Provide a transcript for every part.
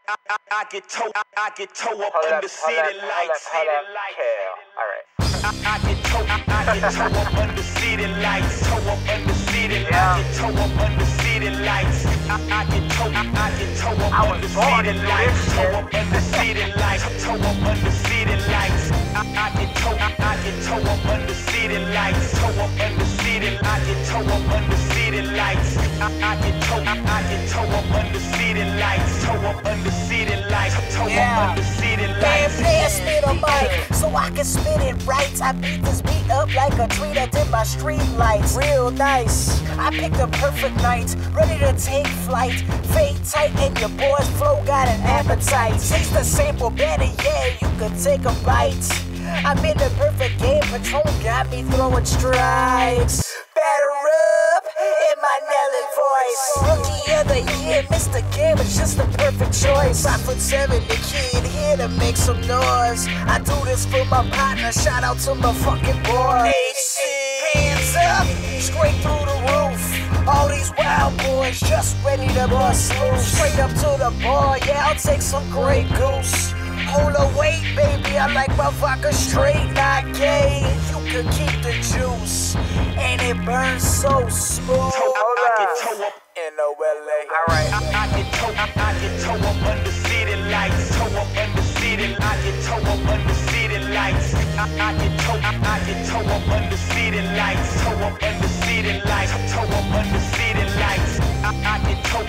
I get toe up under city lights. Cale. Alright. I get toe up under city lights. Toe up under city lights. I get toe up under city lights. I get toe up under city lights. Toe up under city lights. Toe up under city lights. I get toe up under city lights. Toe up under city. I get toe up under city lights. I get toe up under city lights. Toe up under city lights. Toe up under city lights. Man, pass me the mic so I can spit it right. I beat this beat up like a tree that did my street lights. Real nice. I picked the perfect night, ready to take flight. Fade tight and your boy's flow got an appetite. Taste the sample better, yeah, you could take a bite. I'm in the perfect game, Patron got me throwing strikes. Batter up in my Nelly voice. Rookie of the year, Mr. Gammon's just the perfect choice. 5'7", the kid here to make some noise. I do this for my partner, shout out to my fucking boy. HC, hands up, straight through the roof. All these wild boys just ready to bust loose. Straight up to the bar, yeah, I'll take some Grey Goose. Hold the weight, baby, I like my vodka straight, not gay. You can keep the juice, and it burns so smooth. I get toe up in LA. Alright. I get toe up under city lights. Toe up under city. I get toe up under city lights. I get toe up under city lights. Toe up under city lights. Toe up under city lights. I get toe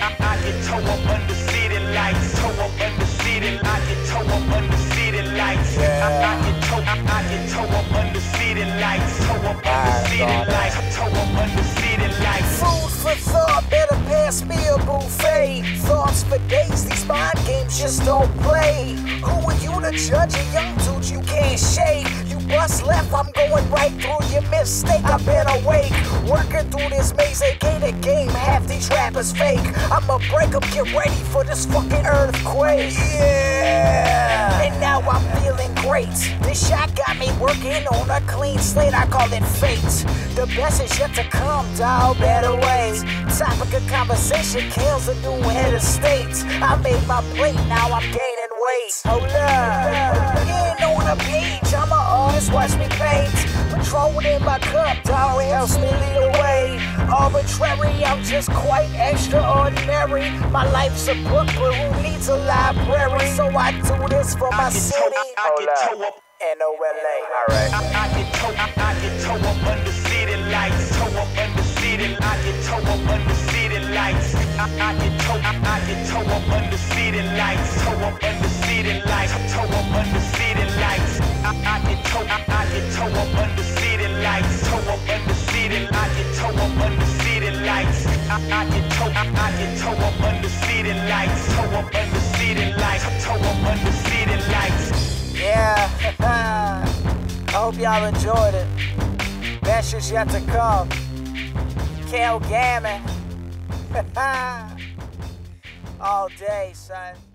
up under city lights. Toe up under city. I get toe up under city lights. I get toe up under city lights. Toe up under city lights. Toe up under city lights. Food for thought, better pass me a buffet. Thoughts for days, these mind games just don't play. Who are you to judge a young dude you can't shake? You bust left, I'm going right through your mistake. I've been awake, working through this maze, aka the game, half these rappers fake. I'ma break up, get ready for this fucking earthquake. Yeah, and now I'm feeling great. This shot got me working on a clean slate, I call it fate. The best is yet to come, dawg, better ways. Topic of conversation, Cale's a new head of state. I made my plate, now I'm gaining weight. Hold up, getting on a page, I'm an artist, watch me paint. Patron in my cup, dawg, helps me lead the way. Arbitrary, I'm just quite extraordinary. My life's a book, but who needs a library? So I do this for my city. I get toe up in LA. Alright. I get toe up under city lights. Toe up under city. I get toe up under city lights. I get toe up under city lights. Toe up under city lights. Toe up under city lights. I get toe up under city lights. Toe up under city. I get toe up under city lights. I get toe up under city lights. Toe up under city lights. Toe up under city lights. Yeah, I hope y'all enjoyed it. Best is yet to come. Cale Gammon. All day, son.